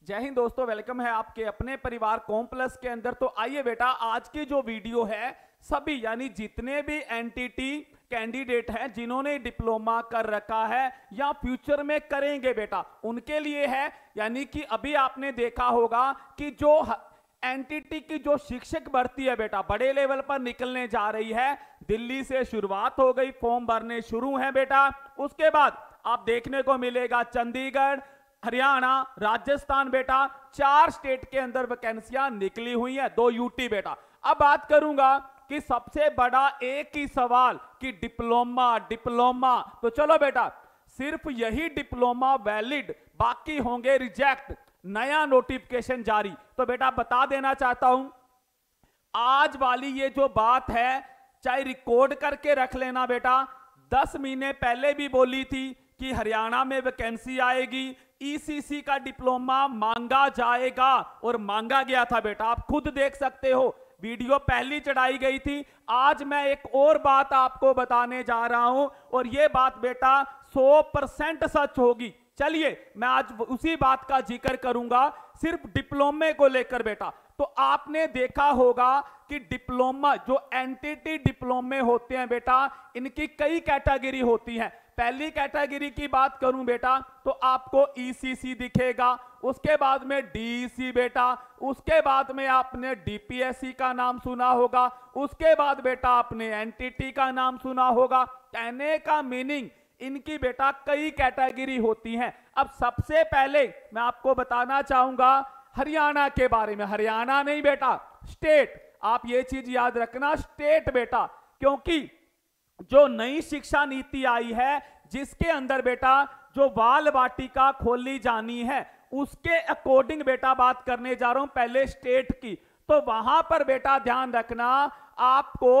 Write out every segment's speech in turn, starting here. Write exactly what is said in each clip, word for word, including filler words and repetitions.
जय हिंद दोस्तों, वेलकम है आपके अपने परिवार कॉम प्लस के अंदर। तो आइए बेटा, आज की जो वीडियो है सभी यानी जितने भी एनटीटी कैंडिडेट हैं जिन्होंने डिप्लोमा कर रखा है या फ्यूचर में करेंगे बेटा, उनके लिए है। यानी कि अभी आपने देखा होगा कि जो एनटीटी की जो शिक्षक भर्ती है बेटा बड़े लेवल पर निकलने जा रही है। दिल्ली से शुरुआत हो गई, फॉर्म भरने शुरू हैं बेटा। उसके बाद आप देखने को मिलेगा चंडीगढ़, हरियाणा, राजस्थान बेटा, चार स्टेट के अंदर वैकेंसियां निकली हुई है, दो यूटी बेटा। अब बात करूंगा कि सबसे बड़ा एक ही सवाल कि डिप्लोमा डिप्लोमा तो चलो बेटा, सिर्फ यही डिप्लोमा वैलिड, बाकी होंगे रिजेक्ट। नया नोटिफिकेशन जारी। तो बेटा बता देना चाहता हूं, आज वाली ये जो बात है चाहे रिकॉर्ड करके रख लेना बेटा। दस महीने पहले भी बोली थी कि हरियाणा में वैकेंसी आएगी, ईसीसी का डिप्लोमा मांगा जाएगा और मांगा गया था बेटा। आप खुद देख सकते हो, वीडियो पहली चढ़ाई गई थी। आज मैं एक और बात आपको बताने जा रहा हूं और यह बात बेटा सौ परसेंट सच होगी। चलिए मैं आज उसी बात का जिक्र करूंगा, सिर्फ डिप्लोमे को लेकर बेटा। तो आपने देखा होगा कि डिप्लोमा जो एनटीटी डिप्लोमे होते हैं बेटा, इनकी कई कैटेगरी होती हैं। पहली कैटेगरी की बात करूं बेटा तो आपको ईसीसी दिखेगा, उसके बाद में डीईसी बेटा, उसके बाद में आपने डीपीएससी का नाम सुना होगा, उसके बाद बेटा आपने एनटीटी का नाम सुना होगा। कहने का मीनिंग इनकी बेटा कई कैटेगरी होती हैं। अब सबसे पहले मैं आपको बताना चाहूंगा हरियाणा के बारे में। हरियाणा नहीं बेटा, स्टेट। आप ये चीज याद रखना, स्टेट बेटा, क्योंकि जो नई शिक्षा नीति आई है जिसके अंदर बेटा जो बाल वाटिका खोली जानी है उसके अकॉर्डिंग बेटा बात करने जा रहा हूं पहले स्टेट की। तो वहां पर बेटा ध्यान रखना, आपको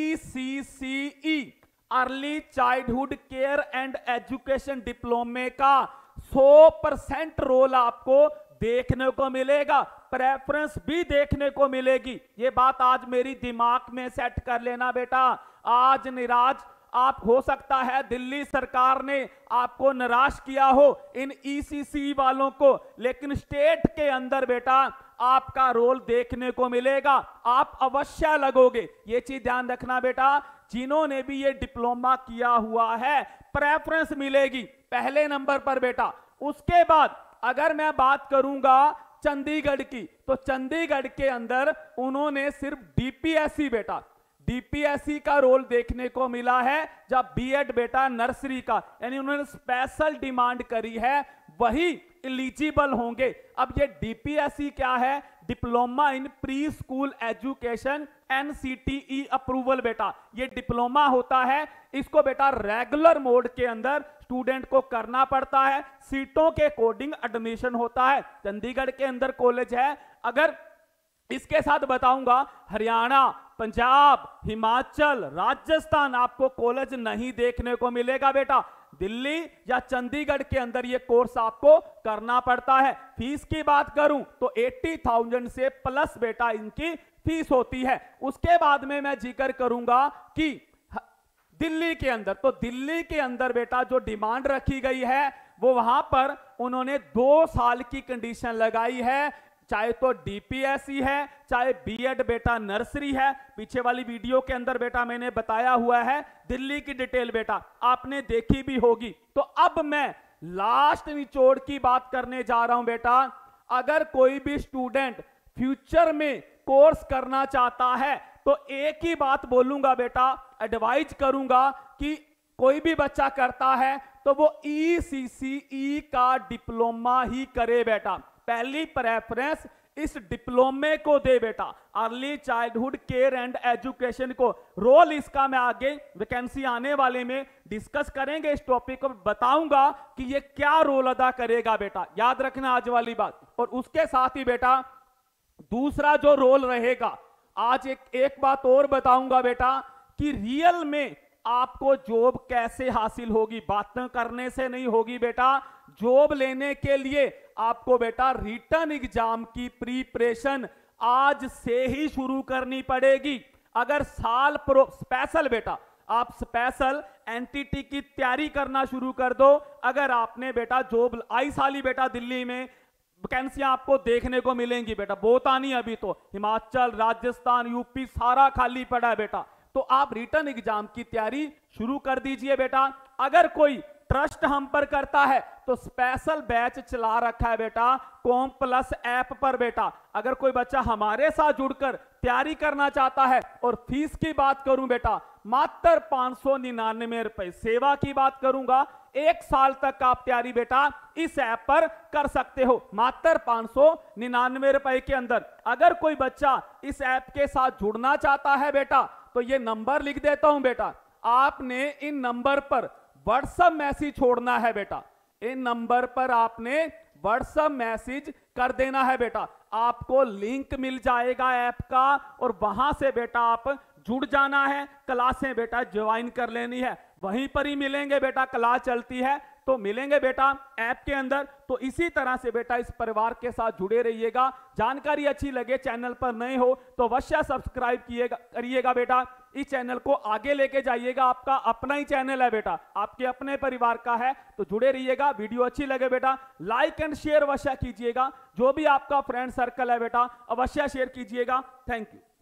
ECCE early childhood care and education डिप्लोमे का सौ परसेंट रोल आपको देखने को मिलेगा, प्रेफरेंस भी देखने को मिलेगी। ये बात आज मेरी दिमाग में सेट कर लेना बेटा। आज निराज आप हो सकता है दिल्ली सरकार ने आपको निराश किया हो इन ईसीसी वालों को, लेकिन स्टेट के अंदर बेटा आपका रोल देखने को मिलेगा, आप अवश्य लगोगे। ये चीज ध्यान रखना बेटा, जिन्होंने भी ये डिप्लोमा किया हुआ है प्रेफरेंस मिलेगी पहले नंबर पर बेटा। उसके बाद अगर मैं बात करूंगा चंडीगढ़ की, तो चंडीगढ़ के अंदर उन्होंने सिर्फ डीपीएससी बेटा डीपीएससी का रोल देखने को मिला है, जब बीएड बेटा नर्सरी का, यानी उन्होंने स्पेशल डिमांड करी है, वही एलिजिबल होंगे। अब ये डीपीएससी क्या है? Diploma in pre school education, NCTE approval बेटा। ये डिप्लोमा होता है, इसको बेटा रेगुलर मोड के अंदर स्टूडेंट को करना पड़ता है, सीटों के अकॉर्डिंग एडमिशन होता है। चंडीगढ़ के अंदर कॉलेज है। अगर इसके साथ बताऊंगा हरियाणा, पंजाब, हिमाचल, राजस्थान आपको कॉलेज नहीं देखने को मिलेगा बेटा। दिल्ली या चंडीगढ़ के अंदर ये कोर्स आपको करना पड़ता है। फीस की बात करूं तो अस्सी हज़ार से प्लस बेटा इनकी फीस होती है। उसके बाद में मैं जिक्र करूंगा कि दिल्ली के अंदर, तो दिल्ली के अंदर बेटा जो डिमांड रखी गई है वो वहां पर उन्होंने दो साल की कंडीशन लगाई है, चाहे तो डीपीएससी है चाहे बीएड बेटा नर्सरी है। पीछे वाली वीडियो के अंदर बेटा मैंने बताया हुआ है दिल्ली की डिटेल बेटा, आपने देखी भी होगी। तो अब मैं लास्ट निचोड़ की बात करने जा रहा हूं बेटा। अगर कोई भी स्टूडेंट फ्यूचर में कोर्स करना चाहता है तो एक ही बात बोलूंगा बेटा, एडवाइज करूंगा कि कोई भी बच्चा करता है तो वो ईसीसीई का डिप्लोमा ही करे बेटा। पहली प्रेफरेंस इस डिप्लोमे को दे बेटा, early childhood care and education को। रोल इसका मैं आगे वैकेंसी आने वाले में डिस्कस करेंगे, इस टॉपिक को बताऊंगा कि ये क्या रोल अदा करेगा बेटा, याद रखना आज वाली बात। और उसके साथ ही बेटा दूसरा जो रोल रहेगा, आज एक एक बात और बताऊंगा बेटा कि रियल में आपको जॉब कैसे हासिल होगी। बातें करने से नहीं होगी बेटा, जॉब लेने के लिए आपको बेटा रिटन एग्जाम की प्रिपरेशन आज से ही शुरू करनी पड़ेगी। अगर साल प्रो स्पेशल बेटा आप स्पेशल एनटीटी की तैयारी करना शुरू कर दो, अगर आपने बेटा जॉब आई साली बेटा दिल्ली में वैकेंसियां आपको देखने को मिलेंगी बेटा, बहुत आनी अभी तो। हिमाचल, राजस्थान, यूपी सारा खाली पड़ा है बेटा। तो आप रिटर्न एग्जाम की तैयारी शुरू कर दीजिए बेटा। अगर कोई ट्रस्ट हम पर करता है तो स्पेशल बैच चला रखा है बेटा कॉम प्लस ऐप पर बेटा। अगर कोई बच्चा हमारे साथ जुड़कर तैयारी करना चाहता है, और फीस की बात करूं बेटा मात्र पांच सौ निन्यानवे रुपए, सेवा की बात करूंगा एक साल तक आप तैयारी बेटा इस ऐप पर कर सकते हो, मात्र पांच सौ निन्यानवे रुपए के अंदर। अगर कोई बच्चा इस ऐप के साथ जुड़ना चाहता है बेटा तो ये नंबर लिख देता हूं बेटा, आपने इन नंबर पर व्हाट्सएप मैसेज छोड़ना है बेटा। इन नंबर पर आपने व्हाट्सएप मैसेज कर देना है बेटा, आपको लिंक मिल जाएगा ऐप का, और वहां से बेटा आप जुड़ जाना है, क्लासें बेटा ज्वाइन कर लेनी है। वहीं पर ही मिलेंगे बेटा, क्लास चलती है तो मिलेंगे बेटा ऐप के अंदर। तो इसी तरह से बेटा इस परिवार के साथ जुड़े रहिएगा। जानकारी अच्छी लगे, चैनल पर नए हो तो अवश्य सब्सक्राइब किएगा करिएगा बेटा। इस चैनल को आगे लेके जाइएगा, आपका अपना ही चैनल है बेटा, आपके अपने परिवार का है, तो जुड़े रहिएगा। वीडियो अच्छी लगे बेटा लाइक एंड शेयर अवश्य कीजिएगा। जो भी आपका फ्रेंड सर्कल है बेटा अवश्य शेयर कीजिएगा। Thank you.